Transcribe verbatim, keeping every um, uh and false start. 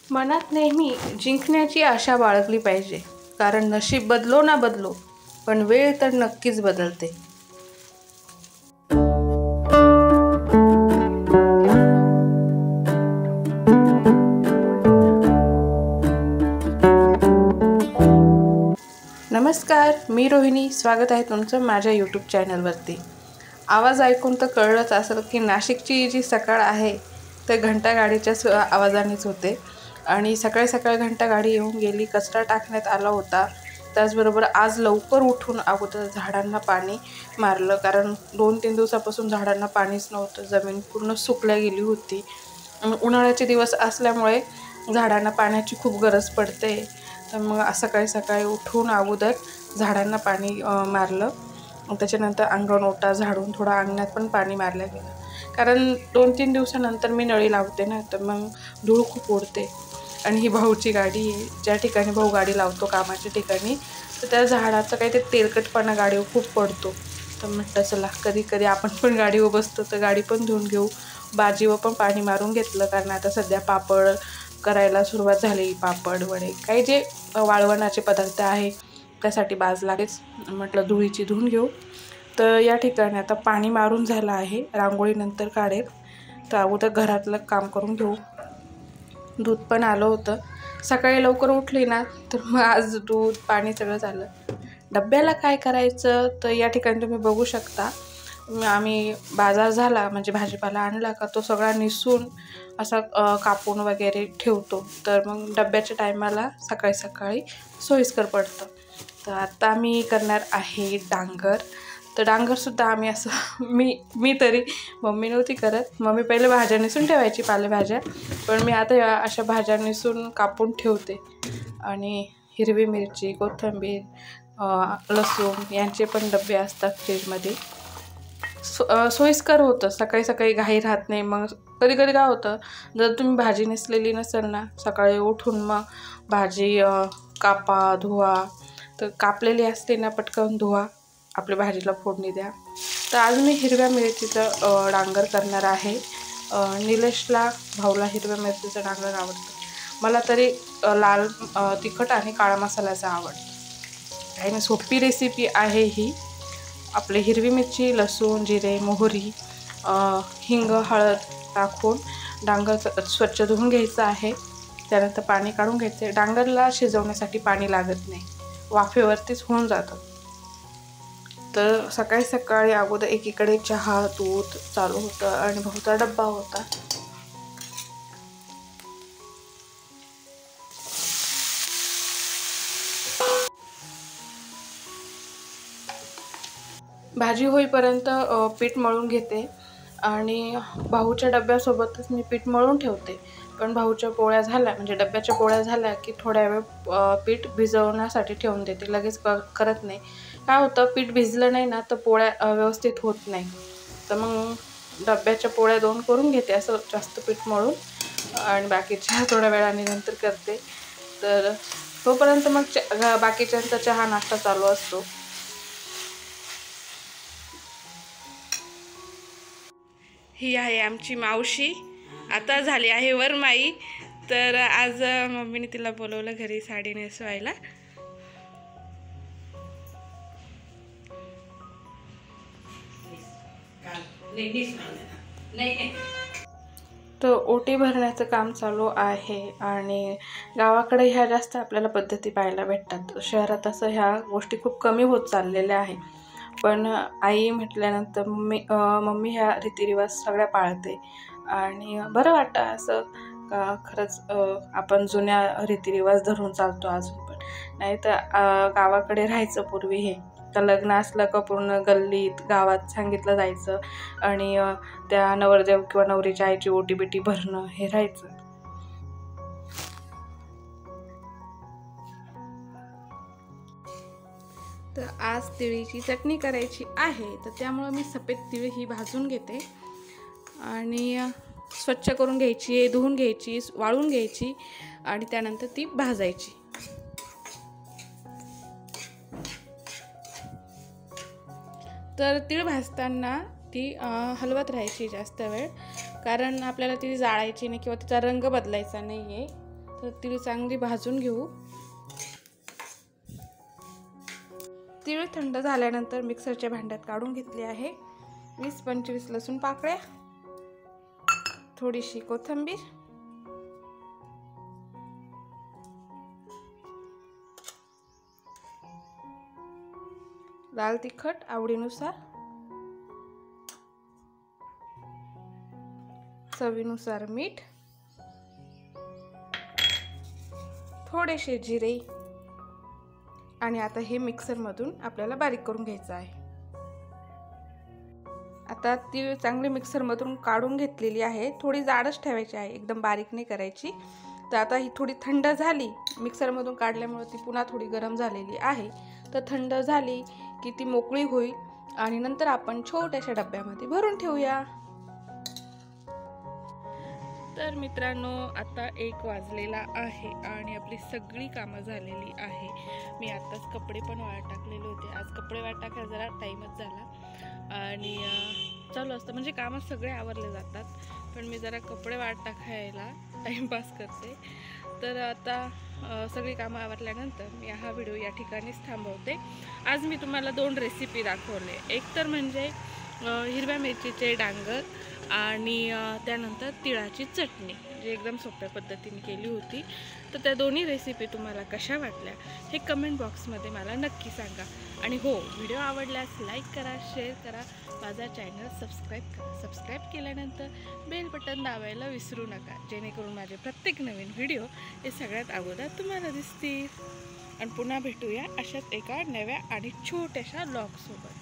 मनात नेहमी जिंकण्याची आशा बाळगली पाहिजे, कारण नशीब बदलो ना बदलो पण वेळ तर नक्कीच बदलते. नमस्कार, मी रोहिणी. स्वागत आहे तुमचं माझ्या यूट्यूब चॅनलवरती. आवाज ऐकून तर कळलंच असेल की नाशिकची जी सकाळ आहे ते घंटागाडीच्याच आवाजानेच होते. आणि सकाळी सकाळी घंटागाडी येऊन गेली, कचरा टाकण्यात आला होता. त्याचबरोबर आज लवकर उठून अगोदर झाडांना पाणी मारलं, कारण दोन तीन दिवसापासून झाडांना पाणीच नव्हतं. जमीन पूर्ण सुकल्या गेली होती. उन्हाळ्याचे दिवस असल्यामुळे झाडांना पाण्याची खूप गरज पडते. तर मग सकाळी सकाळी उठून अगोदर झाडांना पाणी मारलं. त्याच्यानंतर अंगण ओटा झाडून थोडा अंगणात पण पाणी मारलं गेलं, कारण दोन तीन दिवसानंतर मी नळी लावते ना, तर मग धूळ खूप उडते. आणि ही भाऊची गाडी आहे, ज्या ठिकाणी भाऊ गाडी लावतो कामाच्या ठिकाणी, तर त्या झाडाचं काही ते तेलकटपणा गाडीवर खूप पडतो. तर म्हटलं चला कधी कधी आपण पण गाडीवर बसतो तर गाडी पण धुवून घेऊ. बाजीवर पण पाणी मारून घेतलं, कारण आता सध्या पापड करायला सुरुवात झाली. पापड वडे काही जे वाळवणाचे पदार्थ आहे त्यासाठी बाज लागेच. म्हटलं धुळीची धुवून घेऊ. तर या ठिकाणी आता पाणी मारून झालं आहे, रांगोळी नंतर काढेल. तर अगोदर घरातलं काम करून घेऊ. दूध पण आलं होतं. सकाळी लवकर उठली ना तर मग आज दूध पाणी सगळं झालं. डब्याला काय करायचं तर या ठिकाणी तुम्ही बघू शकता. आम्ही बाजार झाला म्हणजे भाजीपाला आणला का तो सगळा निसून असा कापून वगैरे ठेवतो, तर मग डब्याच्या टायमाला सकाळी सकाळी सोयीस्कर पडतं. तर आता मी करणार आहे डांगर. तर डांगरसुद्धा आम्ही असं मी मी तरी मम्मी नव्हती करत. मम्मी पहिले भाज्या निसून ठेवायची, पालेभाज्या, पण मी आता या अशा भाज्या निसून कापून ठेवते. आणि हिरवी मिरची, कोथिंबीर, लसूण यांचे पण डबे असतात फ्रीजमध्ये. सो सोयीस्कर होतं, सकाळी सकाळी घाई राहत नाही. मग कधी कधी काय होतं, जर तुम्ही भाजी नेसलेली नसेल ना, सकाळी उठून मग भाजी कापा धुवा, तर कापलेली असते ना पटकन धुवा, आपल्या भाजीला फोडणी द्या. तर आज मी हिरव्या मिरचीचं डांगर करणार आहे. निलेशला भाऊला हिरव्या मिरचीचं डांगर आवडतं. मला तरी लाल तिखट आणि काळा मसाल्याचं आवडतं. काही नाही, सोपी रेसिपी आहे ही. आपली हिरवी मिरची, लसूण, जिरे, मोहरी, हिंग, हळद टाकून डांगर स्वच्छ धुवून घ्यायचं आहे. त्यानंतर पाणी काढून घ्यायचं. डांगरला शिजवण्यासाठी पाणी लागत नाही, वाफेवरतीच होऊन जातं. तर सकाळी सकाळी अगोदर एकीकडे चहा दूध चालू होतं आणि भाऊचा डब्बा होता. भाजी होईपर्यंत पीठ मळून घेते आणि भाऊच्या डब्यासोबतच मी पीठ मळून ठेवते. पण भाऊच्या पोळ्या झाल्या म्हणजे डब्याच्या पोळ्या झाल्या की थोड्या वेळ पीठ भिजवण्यासाठी ठेवून देते, लगेच क करत नाही. काय होतं, पीठ भिजलं नाही ना तर पोळ्या व्यवस्थित होत नाही. तर मग डब्याच्या पोळ्या दोन करून घेते असं जास्त पीठ मळून, आणि बाकीच्या थोड्या वेळाने नंतर करते. तर तोपर्यंत मग च बाकीच्यांचा चहा नाश्ता चालू असतो. ही आहे आमची मावशी, आता झाली आहे वरमाई. तर आज मम्मीने तिला बोलवलं घरी साडी नेसवायला. तर ओटी भरण्याचं काम चालू आहे. आणि गावाकडे ह्या जास्त आपल्याला पद्धती पाहायला भेटतात. शहरात असं ह्या गोष्टी खूप कमी होत चाललेल्या आहे. पण आई म्हटल्यानंतर मम्मी मम्मी ह्या रीतिरिवाज सगळ्या पाळते आणि बरं वाटतं असं का खरंच आपण जुन्या रीतिरिवाज धरून चालतो अजून पण. नाही तर गावाकडे राहायचं पूर्वी हे, तर लग्न असलं का पूर्ण गल्लीत गावात सांगितलं जायचं आणि त्या नवरदेव किंवा नवरीच्या आईची ओटी बिटी भरणं हे राहायचं. तर आज तिळीची चटणी करायची आहे, तर त्यामुळं मी सफेद तिळ ही भाजून घेते आणि स्वच्छ करून घ्यायची, धुवून घ्यायची, वाळून घ्यायची आणि त्यानंतर ती भाजायची. तर तीळ भाजताना ती हलवत राहायची जास्त वेळ, कारण आपल्याला ती जाळायची नाही किंवा तिचा रंग बदलायचा नाही आहे. तर तीळ चांगली भाजून घेऊ। तीळ थंड झाल्यानंतर मिक्सरच्या भांड्यात काढून घेतली आहे। वीस पंचवीस लसूण पाकळ्या, थोडीशी कोथिंबीर, लाल तिखट आवडीनुसार, चवीनुसार मीठ, थोडेसे जिरे आणि आता हे मिक्सरमधून आपल्याला बारीक करून घ्यायचं आहे। आता तीळ चांगली मिक्सरमधून काढून घेतलेली आहे। थोडी जाडच ठेवायची आहे, एकदम बारीक नाही करायची। तर आता ही थोडी थंड झाली, मिक्सरमधून काढल्यामुळे ती पुन्हा थोडी गरम झालेली आहे। तर थंड झाली की ती मोकळी होईल आणि नंतर आपण छोट्याशा डब्यामध्ये भरून ठेवूया। तर मित्रांनो, आता एक वाजलेला आहे आणि आपली सगळी कामं झालेली आहे। मी आत्ताच कपडे पण वाळत टाकलेले होते। आज कपडे वाळत टाकायला जरा टाईमच झाला आणि चालू असतं, म्हणजे कामं सगळे आवरले जातात, पण मी जरा कपडे वाळत टाकायला टाईमपास करते। तर आता सगळी कामं आवरल्यानंतर मी हा व्हिडिओ या ठिकाणीच थांबवते। आज मी तुम्हाला दोन रेसिपी दाखवले, एक तर म्हणजे हिरव्या मिरचीचे डांगर आणि त्यानंतर तिळाची चटणी, जी एकदम सोप्या पद्धतीने केली होती। तर त्या दोन्ही रेसिपी तुम्हाला कशा वाटल्या हे कमेंट बॉक्समध्ये मला नक्की सांगा। आणि हो, व्हिडिओ आवडल्यास लाईक करा, शेअर करा, माझा चॅनल सबस्क्राईब करा। सबस्क्राईब केल्यानंतर बेल बटन दाबायला विसरू नका, जेणेकरून माझे प्रत्येक नवीन व्हिडिओ हे सगळ्यात अगोदर तुम्हाला दिसतील। आणि पुन्हा भेटूया अशाच एका नव्या आणि छोट्याशा ब्लॉगसोबत।